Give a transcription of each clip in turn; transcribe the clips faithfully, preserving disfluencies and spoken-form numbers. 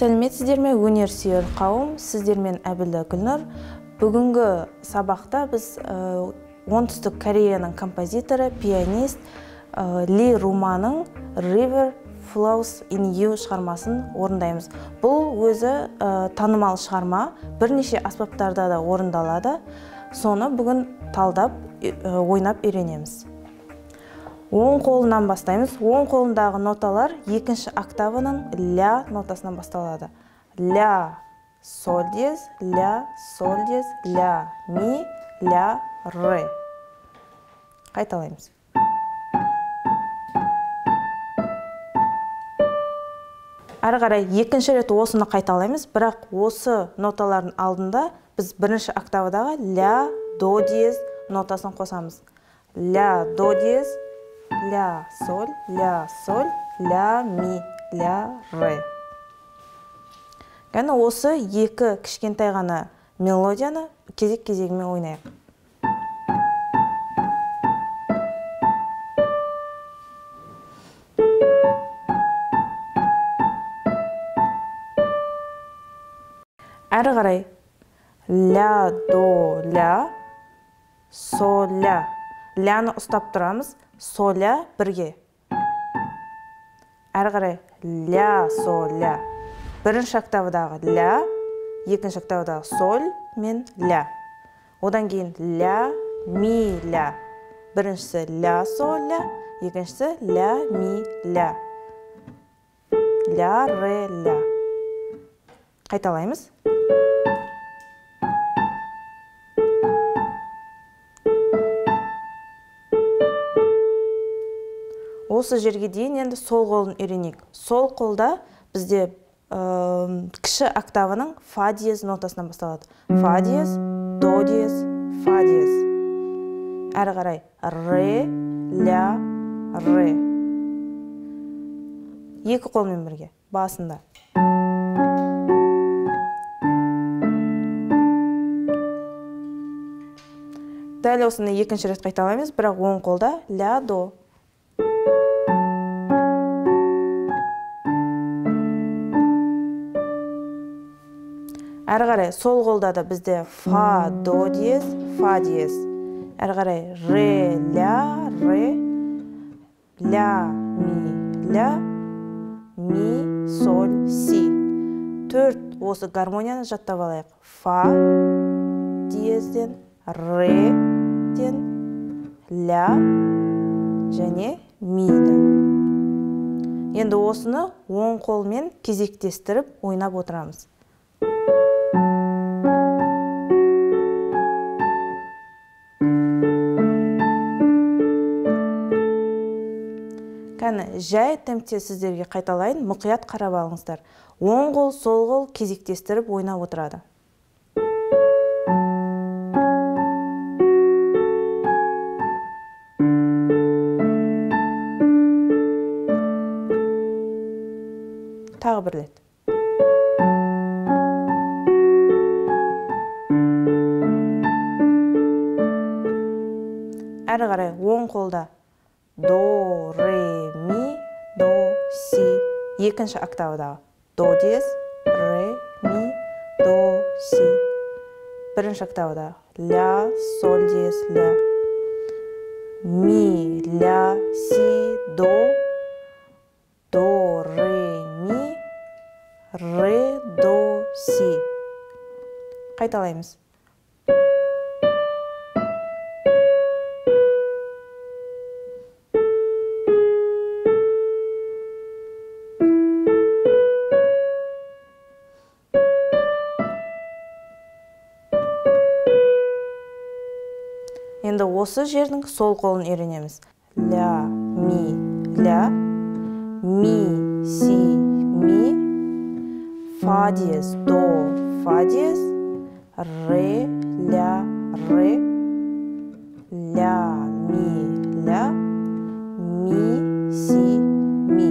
Сәлеметсіздер ме, өнер сүйер қауым, сіздермен Әбілді Гүлнұр. Бүгінгі сабақта біз оңтүстік Кореяның композиторы, пианист Ли Руманың River Flows in You шығармасын орындаймыз. Бұл өзі танымал шығарма, бірнеше аспаптарда да орындалады. Соны бүгін талдап, ойнап үйренеміз. Оң қолынан бастаймыз. Оң қолындағы ноталар екінші октаваның ля нотасынан басталады. Ля, соль диез, ля, соль диез, ля, ми, ля, ре. Қайталаймыз. Әрі қарай екінші рет осыны қайталаймыз, бірақ осы ноталардың алдында біз бірінші октавадағы ля, до диез нотасын қосамыз. Ля, до диез, ля, соль, ля, соль, ля, ми, ля, ре. Яғни осы екі кішкентай ғана мелодияны кезек-кезегімен ойнайық. Әрі қарай ля, до, ля, сол, ля. Ляны ұстап тұрамыз, сол, ля бірге. Әрі қарай ля, сол, ля. Бірінші октавадағы ля, екінші октавадағы сол мен ля. Одан кейін ля, ми, ля. Біріншісі ля, сол, ля, екіншісі ля, ми, ля. Ля, ре, ля. Қайталаймыз. Осы жерге дейін енді сол қолын үйренейік. Сол қолда бізде кіші октаваның фа диез нотасынан басталады. Фа диез, до диез, фа диез. Әрі қарай ре, ля, ре. Екі қолмен бірге, басында. Дәл осыны екінші рет қайталаймыз, бірақ оң қолда ля, до. Әрі қарай сол қолда да бізде фа, до диез, фа диез. Әрі қарай ре, ля, ре, ля, ми, ля, ми, соль, си. Төрт осы гармонияны жаттап алайық. Фа диезден, реден, ля және миді. Енді осыны оң қолмен кезектестіріп ойнап отырамыз. Кәні, жай темпте сіздерге қайталайын, мұқият қарап алыңыздар. Оң қол, сол қол кезектестіріп ойнап отырады. Тағы бір рет. Әрі қарай оң қолда до, ре, ми, до, си. Екінші октавадағы до диез, ре, ми, до, си. Бірінші октавадағы ля, соль диез, ля. Ми, ля, си, до, до, ре, ми, ре, до, си. Қайталаймыз. Енді осы жердің сол қолын үйренеміз. Ля, ми, ля, ми, си, ми, фа диез, до, фа диез, ре, ля, ре, ля, ми, ля, ми, си, ми.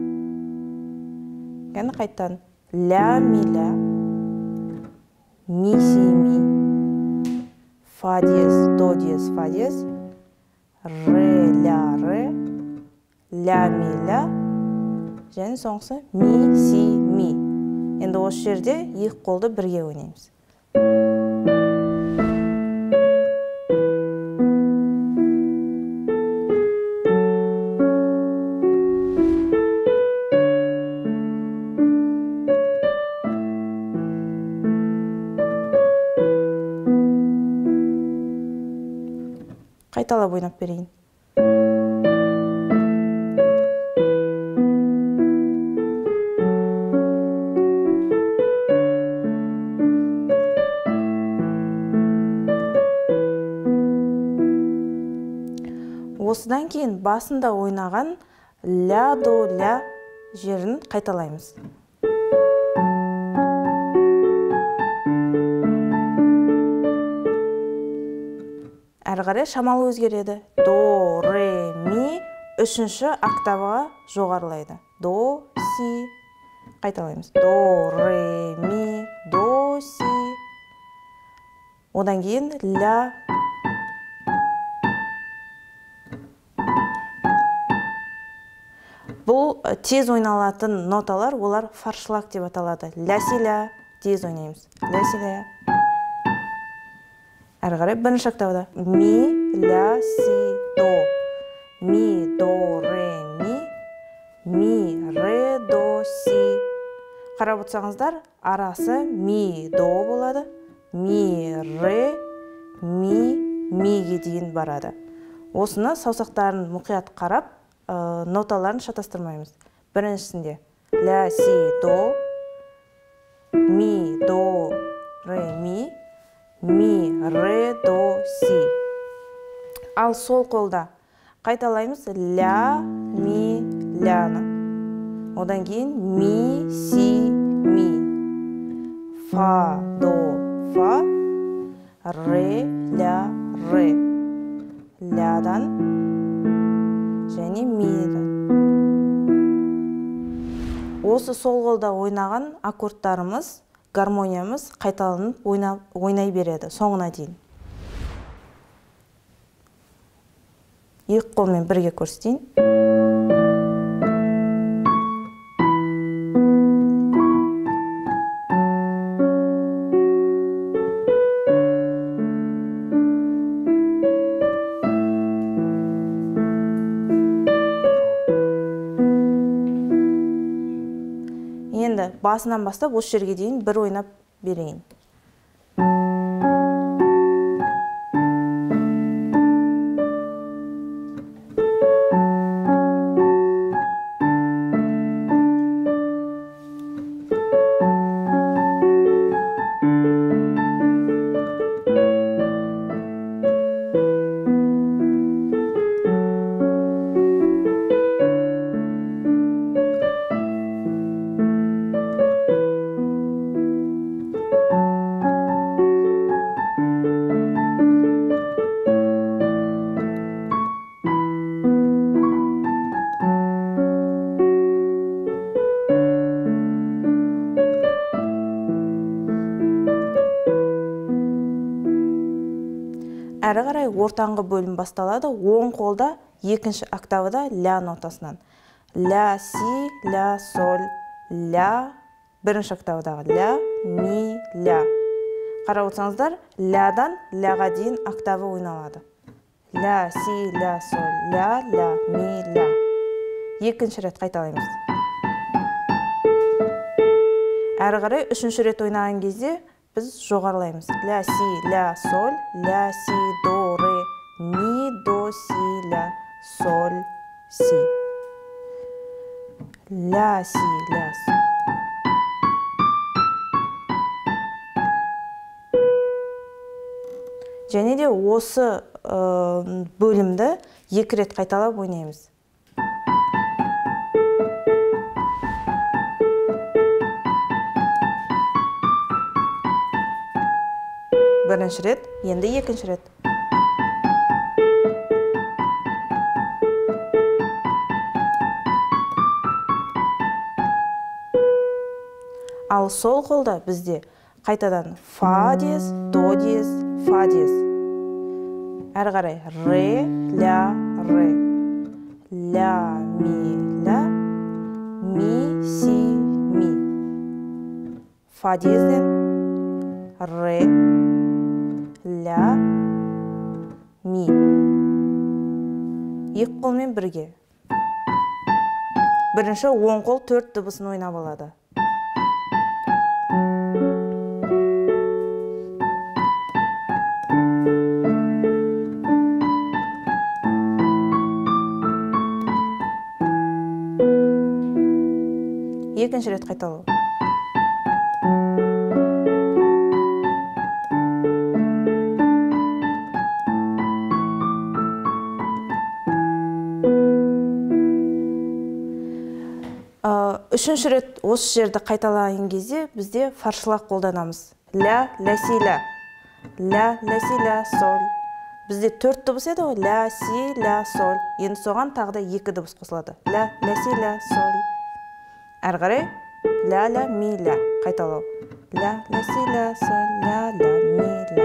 Яғни қайттан ля, ми, ля, ми, си, ми. Фа диез, до диез, фа диез, ре, ля, ре, ля, ми, ля, және соңғысы ми, си, ми. Енді осы жерде екі қолды бірге ойнаймыз. Қайталап ойнап берейін. Осыдан кейін басында ойнаған ля, до, ля жерін қайталаймыз. Әрі қарай шамалы өзгереді. До, ре, ми, үшінші октаваға жоғарылайды. До, си. Қайталаймыз. До, ре, ми, до, си. Одан кейін ля. Бұл тез ойналатын ноталар, олар фаршлаг деп аталады. Ля, си, ля, тез ойнаймыз. Ля, си, ля. Әрі қарай бірінші октавада. Ми, ля, си, до. Ми, до, ре, ми. Ми, ре, до, си. Қарап отырсаңыздар, арасы ми, до болады. Ми, ре, ми, миге дейін барады. Осыны саусақтарын мұқият қарап, ноталарын шатастырмаймыз. Біріншісінде ля, си, до, ми, до, ре, ми, ми, ре, до, си. Ал сол қолда қайталаймыз ля, ми, ляны. Одан кейін ми, си, ми. Фа, до, фа, ре, ля, ре. Лядан және мидан. Осы сол қолда ойнаған аккордтарымыз, гармониямыз қайталанып ойнай береді соңына дейін. Екі қолмен бірге көрсетейін. Енді басынан бастап осы жерге дейін бір ойнап берейін. Әрі қарай ортаңғы бөлім басталады. Оң қолда екінші октавада ля нотасынан. Ля, си, ля, соль, ля. Бірінші октавадағы ля, ми, ля. Қарап отырсаңыздар, лядан ляға дейін октава ойналады. Ля, си, ля, соль, ля, ля, ми, ля. Екінші рет қайталаймыз. Әрі қарай үшінші рет ойнаған кезде біз жоғарылаймыз. Ля, си, ля, соль, ля, си, до, ре, ми, до, си, ля, соль, си. Ля, си, ля, соль. Және де осы бөлімді екі рет қайталап ойнаймыз. Бірінші рет, енді екінші рет. Ал сол қолда бізде қайтадан фа диез, до диез, фа диез. Әрі қарай ре, ля, ре. Ля, ми, ля. Ми, си, ми. фа диезден ре, ля, ми. Екі қолмен бірге. Бірінші оң қол төрт дыбысын ойнап алады. Екінші рет қайталау. Үшінші рет осы жерді қайталаған кезде бізде фаршылақ қолданамыз. Ля, ля, си, ля. Ля, ля, си, ля, соль. Бізде төрт дыбыс еді ғой. Ля, си, ля, соль. Енді соған тағы да екі дыбыс қосылады. Ля, ля, си, ля, соль. Әрі қарай ля, ля, ми, ля. Қайталау. Ля, ля, си, ля, соль. Ля, ля, ми, ля.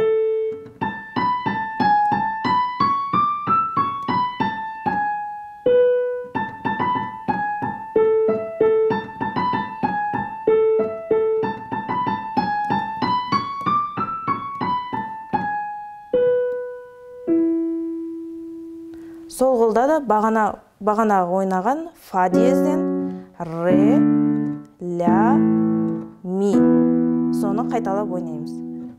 Сол қолда да бағана бағана ойнаған фа диезден ре, ля, ми. Соны қайталап ойнаймыз.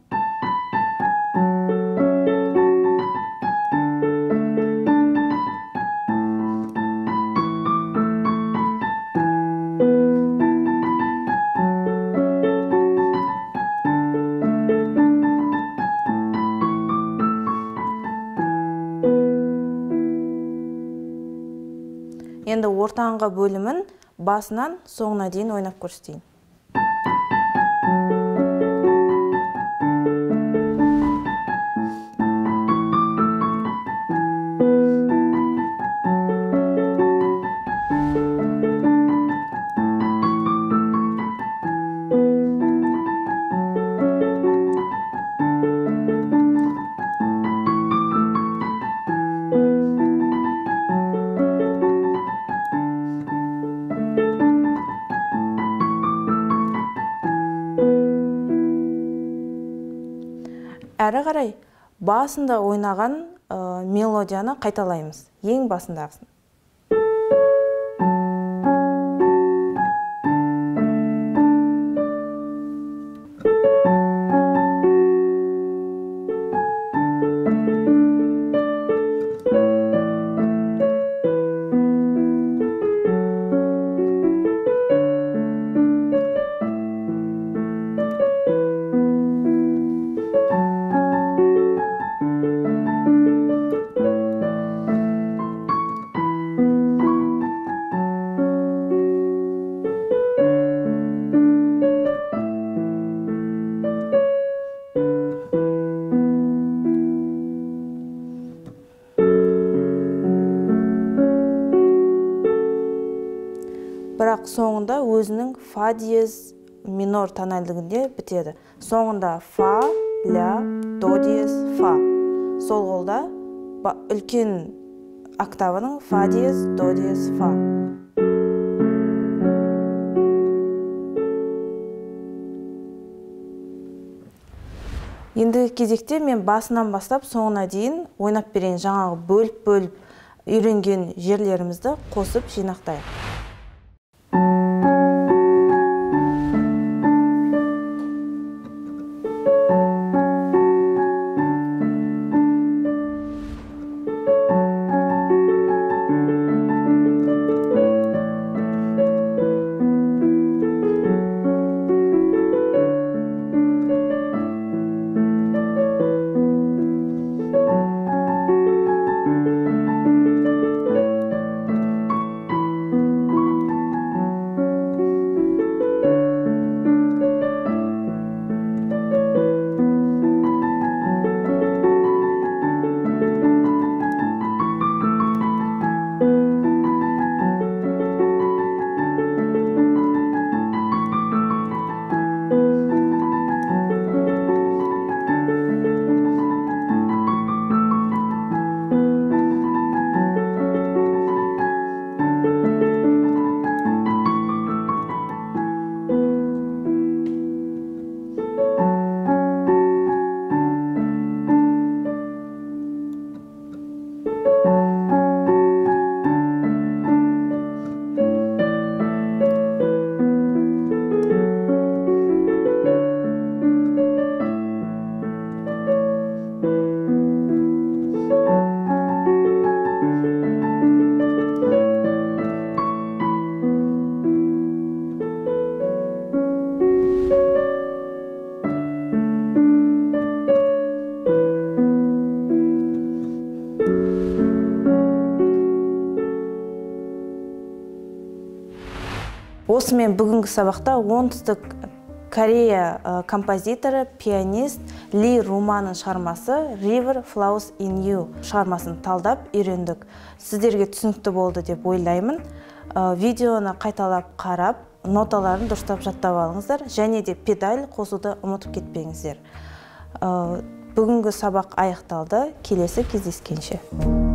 Енді ортаңғы бөлімін басынан соңына дейін ойнап көрсетейін. Әрі қарай басында ойнаған мелодияны қайталаймыз. Ең басындағысын. Бірақ соңында өзінің фа диез минор тональдігінде бітеді. Соңында фа, ля, до диез, фа. Сол қолда үлкен октаваның фа диез, до диез, фа. Ендігі кезекте мен басынан бастап соңына дейін ойнап берейін. Жаңағы бөліп-бөліп үйренген жерлерімізді қосып жинақтайық. осымен бүгінгі сабақта оңтүстік Корея композиторы, пианист Ли Руманның шығармасы River Flows in You шығармасын талдап үйрендік. Сіздерге түсінікті болды деп ойлаймын. Видеоны қайталап қарап, ноталарын дұрыстап жаттап алыңыздар, және де педаль қосуды ұмытып кетпеңіздер. Бүгінгі сабақ аяқталды. Келесі кездескенше.